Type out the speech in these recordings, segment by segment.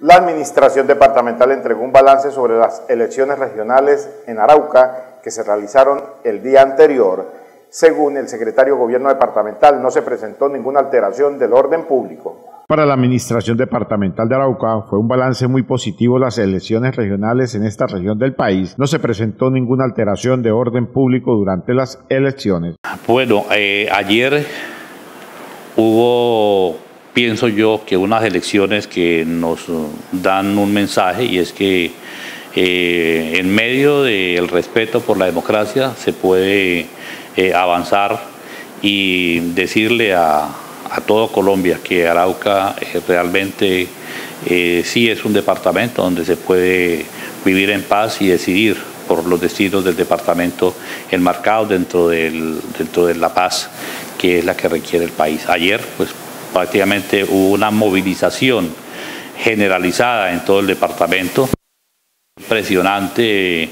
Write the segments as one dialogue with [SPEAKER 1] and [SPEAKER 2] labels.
[SPEAKER 1] La Administración Departamental entregó un balance sobre las elecciones regionales en Arauca que se realizaron el día anterior. Según el secretario de Gobierno Departamental, no se presentó ninguna alteración del orden público.
[SPEAKER 2] Para la Administración Departamental de Arauca fue un balance muy positivo las elecciones regionales en esta región del país. No se presentó ninguna alteración de orden público durante las elecciones.
[SPEAKER 3] Bueno, ayer hubo, pienso yo, que unas elecciones que nos dan un mensaje, y es que en medio del respeto por la democracia se puede avanzar y decirle a todo Colombia que Arauca realmente sí es un departamento donde se puede vivir en paz y decidir por los destinos del departamento enmarcados dentro de la paz que es la que requiere el país. Ayer pues prácticamente hubo una movilización generalizada en todo el departamento, impresionante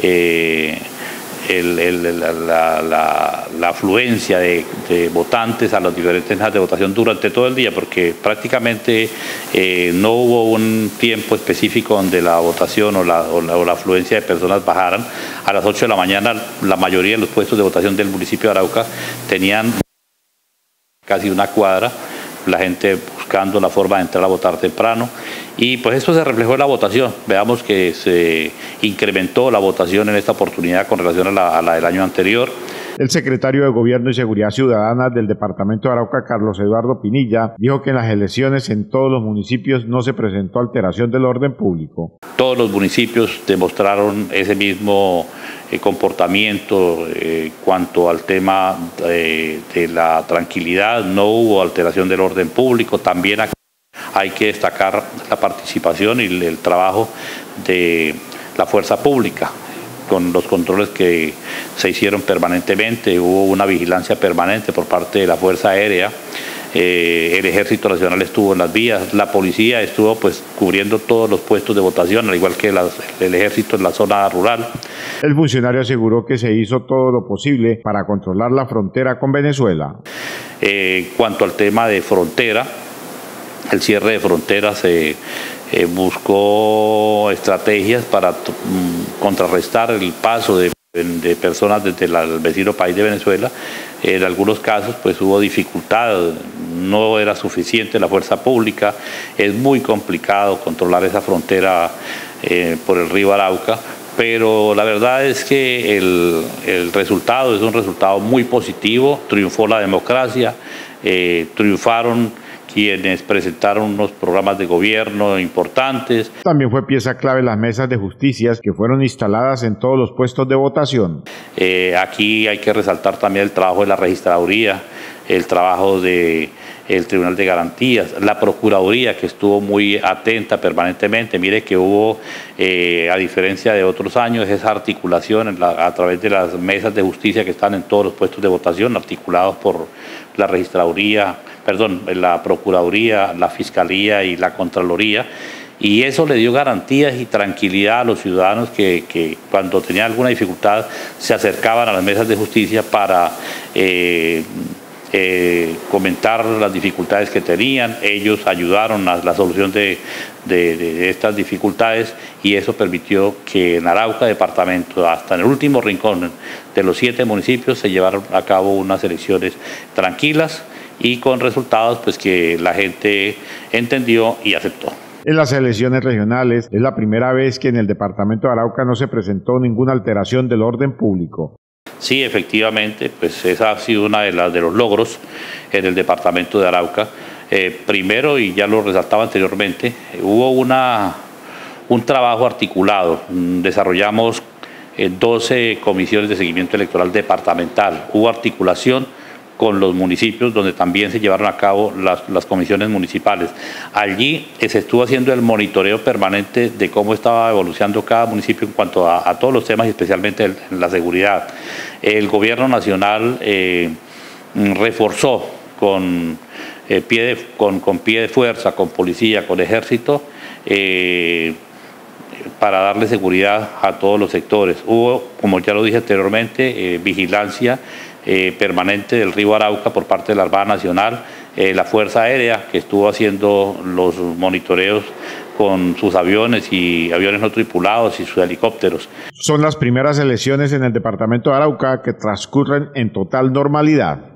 [SPEAKER 3] la afluencia de votantes a las diferentes mesas de votación durante todo el día, porque prácticamente no hubo un tiempo específico donde la votación o la afluencia de personas bajaran. A las 8 de la mañana la mayoría de los puestos de votación del municipio de Arauca tenían casi una cuadra, la gente buscando la forma de entrar a votar temprano, y pues esto se reflejó en la votación. Veamos que se incrementó la votación en esta oportunidad con relación a la del año anterior.
[SPEAKER 2] El secretario de Gobierno y Seguridad Ciudadana del departamento de Arauca, Carlos Eduardo Pinilla, dijo que en las elecciones en todos los municipios no se presentó alteración del orden público.
[SPEAKER 3] Todos los municipios demostraron ese mismo comportamiento cuanto al tema de la tranquilidad. No hubo alteración del orden público. También hay que destacar la participación y el trabajo de la fuerza pública, con los controles que se hicieron permanentemente. Hubo una vigilancia permanente por parte de la Fuerza Aérea, el Ejército Nacional estuvo en las vías, la policía estuvo pues cubriendo todos los puestos de votación, al igual que el Ejército en la zona rural.
[SPEAKER 2] El funcionario aseguró que se hizo todo lo posible para controlar la frontera con Venezuela.
[SPEAKER 3] Cuanto al tema de frontera, el cierre de fronteras se buscó estrategias para contrarrestar el paso de personas desde el vecino país de Venezuela. En algunos casos pues hubo dificultad, no era suficiente la fuerza pública, es muy complicado controlar esa frontera por el río Arauca, pero la verdad es que el resultado es un resultado muy positivo. Triunfó la democracia, triunfaron quienes presentaron unos programas de gobierno importantes.
[SPEAKER 2] También fue pieza clave las mesas de justicia que fueron instaladas en todos los puestos de votación.
[SPEAKER 3] Aquí hay que resaltar también el trabajo de la registraduría, el trabajo del Tribunal de Garantías, la Procuraduría, que estuvo muy atenta permanentemente. Mire que hubo, a diferencia de otros años, esa articulación a través de las mesas de justicia que están en todos los puestos de votación, articulados por la registraduría, la Procuraduría, la Fiscalía y la Contraloría, y eso le dio garantías y tranquilidad a los ciudadanos que cuando tenían alguna dificultad se acercaban a las mesas de justicia para comentar las dificultades que tenían. Ellos ayudaron a la solución de estas dificultades, y eso permitió que en Arauca departamento, hasta en el último rincón de los 7 municipios, se llevaron a cabo unas elecciones tranquilas y con resultados pues que la gente entendió y aceptó.
[SPEAKER 2] En las elecciones regionales es la primera vez que en el departamento de Arauca no se presentó ninguna alteración del orden público.
[SPEAKER 3] Sí, efectivamente, pues esa ha sido una de los logros en el departamento de Arauca. Primero, y ya lo resaltaba anteriormente, hubo un trabajo articulado. Desarrollamos 12 comisiones de seguimiento electoral departamental. Hubo articulación con los municipios, donde también se llevaron a cabo las comisiones municipales. Allí se estuvo haciendo el monitoreo permanente de cómo estaba evolucionando cada municipio en cuanto a todos los temas, y especialmente en la seguridad. El gobierno nacional reforzó con pie de fuerza, con policía, con ejército, para darle seguridad a todos los sectores. Hubo, como ya lo dije anteriormente, vigilancia permanente del río Arauca por parte de la Armada Nacional, la Fuerza Aérea, que estuvo haciendo los monitoreos con sus aviones y aviones no tripulados y sus helicópteros.
[SPEAKER 2] Son las primeras elecciones en el departamento de Arauca que transcurren en total normalidad.